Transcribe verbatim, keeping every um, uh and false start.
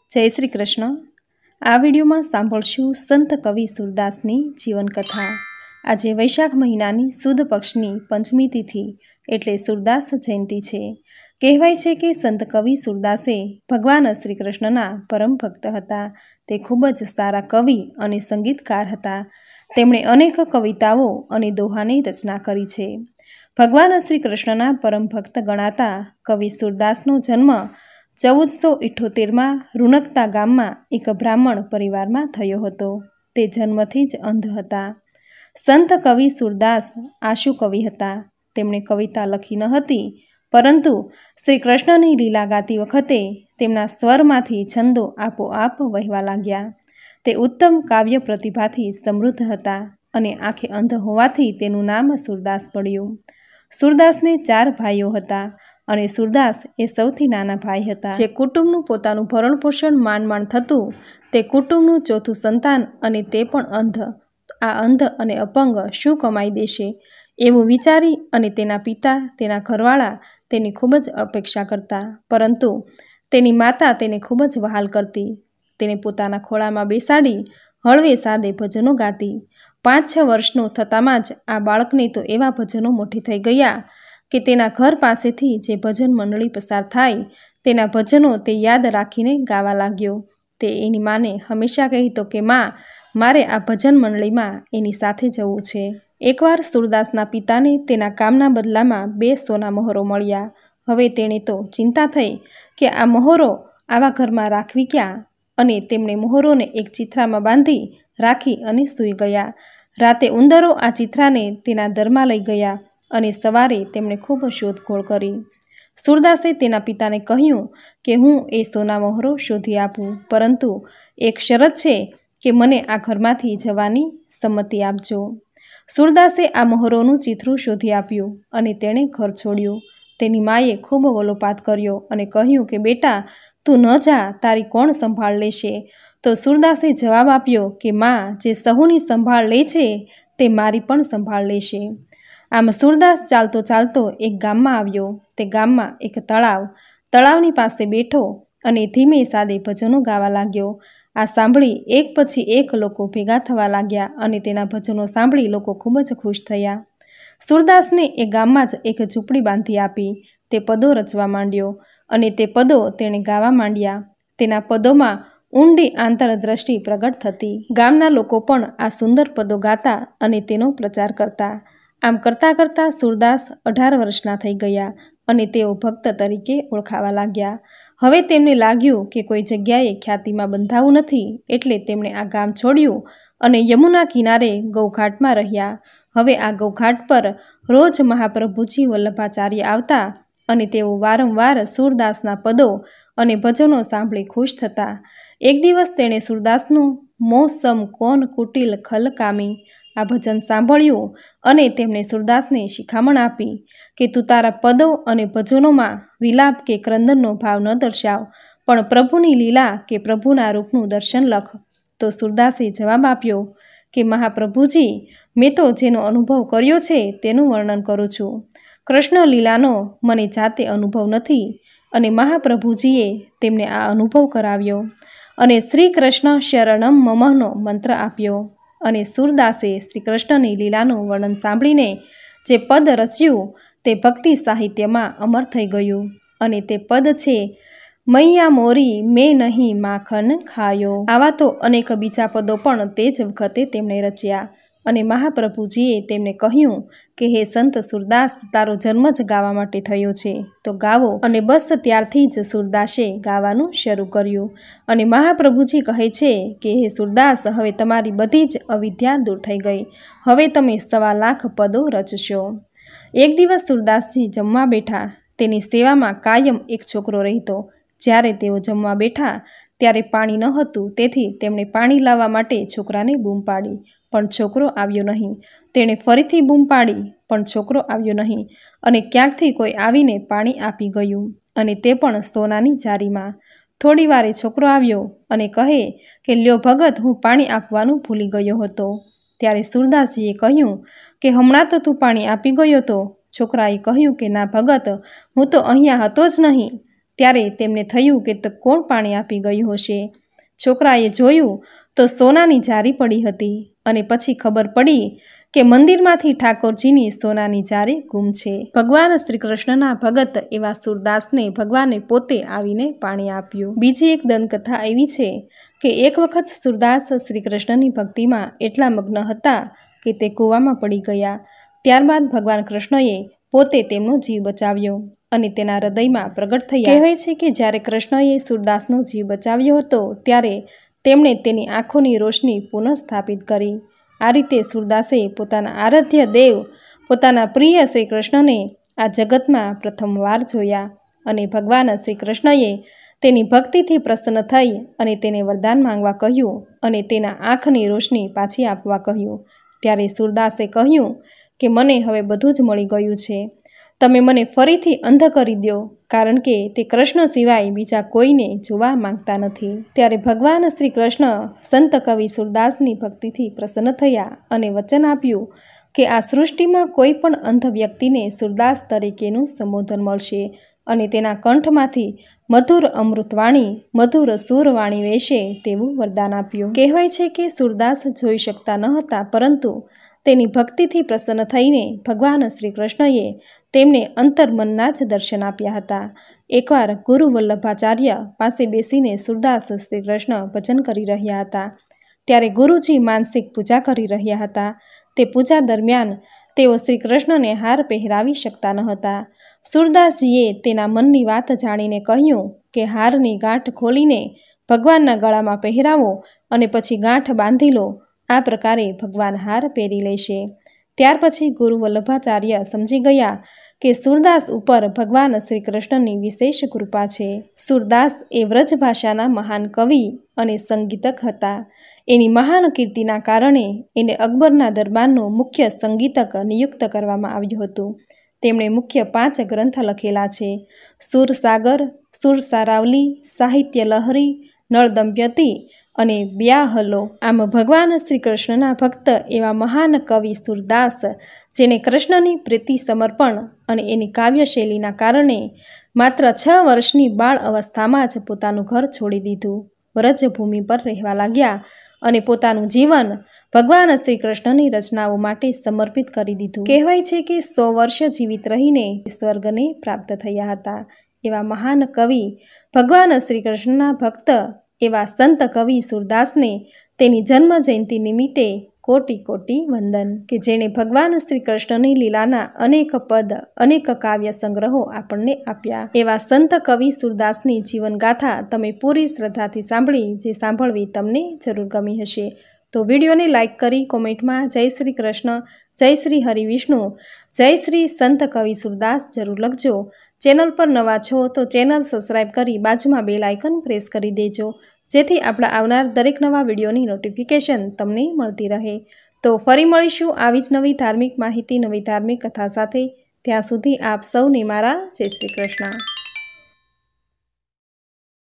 जय श्री कृष्ण। आ विडियो में सांभळशुं संत कवि सूरदासनी जीवन कथा। आज वैशाख महीनानी सुद पक्षनी पंचमी तिथि एटले सूरदास जयंती छे। कहेवाय छे के संत कवि सूरदासे भगवान श्री कृष्णना परम भक्त हता। ते खूब ज सारा कवि अने संगीतकार हता। तेमणे अनेक कविताओ अने दोहानी रचना करी छे। भगवान श्री कृष्णना परम भक्त गणाता कवि सूरदासनो जन्म चौदह सौ इठोतेर में रुणकता गाम में एक ब्राह्मण परिवार में थयो हतो। ते जन्मथी ज अंध हता। संत कवि सूरदास आशु कवि हता। तेमणे कविता लखी न हती, परंतु श्री कृष्णनी लीला गाती वखते तेमना स्वरमांथी छंदो आपोआप वहेवा लाग्या। ते उत्तम काव्य प्रतिभाथी समृद्ध हता अने आंखे अंध होवाथी तेनुं नाम सूरदास पड्युं। सूरदासने चार भाईओ हता अने सूरदास ए सौथी नाना भाई हता। जे कुटुंबनुं पोतानुं भरण पोषण माण माण थतुं ते कुटुंबनुं चौथुं संतान अने ते पण अंध। आ अंध अने अपंग शुं कमाई देशे एवुं विचारी अने तेना पिता तेना घरवाळा तेनी खूब ज अपेक्षा करता, परंतु तेनी माता तेने खूब ज वहाल करती। तेने पोताना खोळामां बेसाडी हळवे सादे भजनो गाती। पांच छ वर्षनो थतामां ज आ बाळकने तो एवा भजनो मोठी थई गया के तेना घर पासेथी जे भजन मंडળી पसार थाय तेना भजनो ते याद राखीने गावा लाग्यो। ते एनी माने हमेशा कहीतो के मां मारे आ भजन मंडળીमां एनी साथे जवुं छे। एकवार सूरदासना पिताने तेना कामना बदलामां बे सोना मोहरो मळ्या। हवे तेणे तो चिंता थई के आ मोहरो आवा घरमां राखवी क्या, अने तेमणे मोहरोने एक चीथरामां बांधी राखी अने सूई गया। राते उंदरो आ चीथराने तेना दरमां लई गया अने सवारे तेमणे खूब शोधखोळ करी। सूरदासे तेना पिताने कह्युं के हूँ ए सोना मोहरो शोधी आपूं, परंतु एक शरत छे के मने आ घरमांथी जवानी संमति आपजो। सूरदासे आ मोहरोनुं चीथरुं शोधी आप्युं अने तेणे घर छोड्युं। तेनी माए खूब वलोपात कर्यो अने कह्युं के बेटा तू न जा, तारी कोण संभाळ लेशे। तो सूरदासे जवाब आप्यो के मां जे सहुनी संभाळ ले छे ते मारी पण संभाळ लेशे। आम सूरदास चालतो चालतो एक गाममां आव्यो। ते गाममां एक तळाव तळावनी पासे बेठो अने धीमे सादे भजनो गावा लाग्यो। आ सांभळी एक पछी एक लोको भेगा थवा लाग्या अने तेना भजनो सांभळी लोको खूब ज खुश थया। सूरदासने ए गाममां ज एक झूंपड़ी बांधी आपी। ते पदो रचवा मांड्यो अने ते पदो तेणे गावा मांड्या। तेना पदोमां ऊंडी आंतरदृष्टि प्रगट थती। गामना लोको पण आ सुंदर पदो गाता अने तेनो प्रचार करता। आम करता करता सूरदास अठार वर्षना थई गया अने तेओ भक्त तरीके ओळखावा लाग्या। हवे तेमने लाग्युं के कोई जग्याए ख्यातिमां बंधावुं नथी, एटले तेमणे आ गाम छोड्युं अने यमुना किनारे गौघाटमां रह्या। हवे आ गौघाट पर रोज महाप्रभुजी वल्लभाचार्य आवता अने तेओ वारंवार सूरदासना पदो अने भजनो सांभळी खुश थता। एक दिवस तेणे सूरदासनुं मों सम कोन कुटिल खल कामी आ भजन सांभळ्युं अने तेमणे सूरदासने शिखामण आपी के तू तारा पदो अने भजनोमां विलाप के क्रंदननो भाव न दर्शाव, पण प्रभुनी लीला के प्रभुना रूपनुं दर्शन लख। तो सूरदासे जवाब आप्यो के महाप्रभुजी मैं तो जेनो अनुभव कर्यो छे तेनुं वर्णन करूं छुं। कृष्ण लीलानो मने जाते अनुभव नथी अने महाप्रभुजीए तेमने आ अनुभव कराव्यो अने श्री कृष्ण शरणम ममनो मंत्र आप्यो। अने सूरदासे श्री कृष्णनी लीलानुं वर्णन सांभळीने जे पद रच्युं ते भक्ति साहित्यमां अमर थई गयुं अने ते पद छे मैया मोरी मैं नहीं माखन खायो। आवा तो अनेक बीजा पदो पण ते ज वखते तेमणे रच्या अने महाप्रभुजीए तेमणे कह्युं के हे संत सूरदास तारो जन्म ज गावा माटे थयो छे तो गावो। अने बस त्यारथी ज सूरदासे गावानुं शरू कर्युं अने महाप्रभुजी कहे छे के हे सूरदास हवे तमारी बधी ज अविद्या दूर थई गई। हवे तमे सवा लाख पदो रचशो। एक दिवस सूरदासजी जमवा बेठा। तेनी सेवामां कायम एक छोकरो रहीतो। ज्यारे तेओ जमवा बेठा त्यारे पाणी न हतुं, तेथी तेमणे पाणी लाववा माटे छोकराने बूम पाडी, पण छोकरो आव्यो नहीं। तेणे फरीथी बूम पाडी, पण छोकरो आव्यो नहीं अने क्यांकथी कोई आवीने पाणी आपी गयुं अने ते पण सोनानी जारीमां। थोड़ी वारे छोकरो आव्यो अने कहे के ल्यो भगत हूँ पाणी आपवानुं भूली गयो हतो। त्यारे सूरदासजीए कह्युं के हमणां तो तू पाणी आपी गयो तो। छोकराए कह्युं के ना भगत हूँ तो अहींया हतो ज नहीं। ત્યારે તેમને થયું કે તો કોણ પાણી આપી ગયું હશે। છોકરાએ જોયું તો સોનાની જારી પડી હતી અને પછી ખબર પડી કે મંદિરમાંથી ઠાકોરજીની સોનાની જારી ગુમ છે। ભગવાન શ્રી કૃષ્ણના ભગત એવા સૂરદાસને ભગવાને પોતે આવીને પાણી આપ્યું। બીજી એક દંતકથા એવી છે કે એક વખત સૂરદાસ શ્રી કૃષ્ણની ભક્તિમાં એટલા મગ્ન હતા કે તે કૂવામાં પડી ગયા। ત્યારબાદ ભગવાન કૃષ્ણએ પોતે તેમનો જીવ બચાવ્યો અને તેના હૃદયમાં પ્રગટ થયા। કહેવાય છે કે જ્યારે કૃષ્ણએ સૂરદાસનો જીવ બચાવ્યો હતો ત્યારે તેમણે તેની આંખોની રોશની પુનઃસ્થાપિત કરી। આ રીતે સૂરદાસે પોતાના આરાધ્ય દેવ પોતાના પ્રિય શ્રી કૃષ્ણને આ જગતમાં પ્રથમવાર જોયા અને ભગવાન શ્રી કૃષ્ણએ તેની ભક્તિથી પ્રસન્ન થઈ અને તેને વરદાન માંગવા કહ્યું અને તેના આંખની રોશની પાછી આપવા કહ્યું। ત્યારે સૂરદાસે કહ્યું કે મને હવે બધું જ મળી ગયું છે, તમે મને ફરીથી અંધ કરી દો, કારણ કે તે કૃષ્ણ સિવાય બીજા કોઈને જોવા માંગતા નથી। ત્યારે ભગવાન શ્રી કૃષ્ણ સંત કવિ સૂરદાસની ભક્તિથી પ્રસન્ન થયા અને વચન આપ્યું કે આ સૃષ્ટિમાં કોઈ પણ અંધ વ્યક્તિને સૂરદાસ તરીકેનું સંબોધન મળશે અને તેના કંઠમાંથી મધુર અમૃતવાણી મધુર સુરવાણી વહેશે તેવું વરદાન આપ્યું। કહેવાય છે કે સૂરદાસ જોઈ શકતા ન હતા, પરંતુ તેની ભક્તિથી પ્રસન્ન થઈને ભગવાન શ્રી કૃષ્ણએ તેમને અંતર્મનના જ દર્શન આપ્યા હતા। એકવાર ગુરુ વલ્લભાચાર્ય પાસે બેસીને સૂરદાસ શ્રી કૃષ્ણ ભજન કરી રહ્યા હતા, ત્યારે ગુરુજી માનસિક પૂજા કરી રહ્યા હતા। તે પૂજા દરમિયાન તેઓ શ્રી કૃષ્ણને હાર પહેરાવી શકતા ન હતા। સૂરદાસજીએ તેના મનની વાત જાણીને કહ્યું કે હારની ગાંઠ ખોલીને ભગવાનના ગળામાં પહેરાવો અને પછી ગાંઠ બાંધી લો, આ પ્રકારે ભગવાન હાર પહેરી લેશે। ત્યાર પછી ગુરુ વલ્લભાચાર્ય સમજી ગયા કે સૂરદાસ ઉપર ભગવાન શ્રી કૃષ્ણની વિશેષ કૃપા છે। સૂરદાસ એ વ્રજ ભાષાના મહાન કવિ અને સંગીતક હતા। એની મહાન કીર્તિના કારણે એને અકબરના દરબારનો મુખ્ય સંગીતક નિયુક્ત કરવામાં આવ્યું હતું। તેમણે મુખ્ય પાંચ ગ્રંથ લખેલા છે: સુરસાગર, સુરસારાવલી, સાહિત્ય લહરી, નળ દમયંતી અને બ્યાહલો। આમ ભગવાન શ્રી કૃષ્ણના ભક્ત એવા મહાન કવિ સૂરદાસ, જેને કૃષ્ણની પ્રીતિ સમર્પણ અને એની કાવ્યશૈલીના કારણે માત્ર છ વર્ષની બાળ અવસ્થામાં જ પોતાનું ઘર છોડી દીધું, વ્રજભૂમિ પર રહેવા લાગ્યા અને પોતાનું જીવન ભગવાન શ્રી કૃષ્ણની રચનાઓ માટે સમર્પિત કરી દીધું। કહેવાય છે કે સો વર્ષ જીવિત રહીને સ્વર્ગને પ્રાપ્ત થયા હતા। એવા મહાન કવિ ભગવાન શ્રી કૃષ્ણના ભક્ત એવા સંત કવિ સૂરદાસને તેની જન્મ જયંતિ નિમિત્તે કોટી કોટી વંદન, કે જેણે ભગવાન શ્રી કૃષ્ણની લીલાના અનેક પદ અનેક કાવ્ય સંગ્રહો આપણને આપ્યા। એવા સંત કવિ સૂરદાસની જીવનગાથા તમે પૂરી શ્રદ્ધાથી સાંભળી, જે સાંભળવી તમને જરૂર ગમી હશે। તો વિડીયોને લાઇક કરી કોમેન્ટમાં જય શ્રી કૃષ્ણ, જય શ્રી હરિવિષ્ણુ, જય શ્રી સંત કવિ સૂરદાસ જરૂર લખજો। ચેનલ પર નવા છો તો ચેનલ સબસ્ક્રાઈબ કરી બાજુમાં બેલ આઇકન પ્રેસ કરી દેજો, જેથી આપણા આવનાર દરેક નવા વિડીયોની નોટિફિકેશન તમને મળતી રહે। તો ફરી મળીશું આવી જ નવી ધાર્મિક માહિતી, નવી ધાર્મિક કથા સાથે। ત્યાં સુધી આપ સૌને મારા જય શ્રી કૃષ્ણ।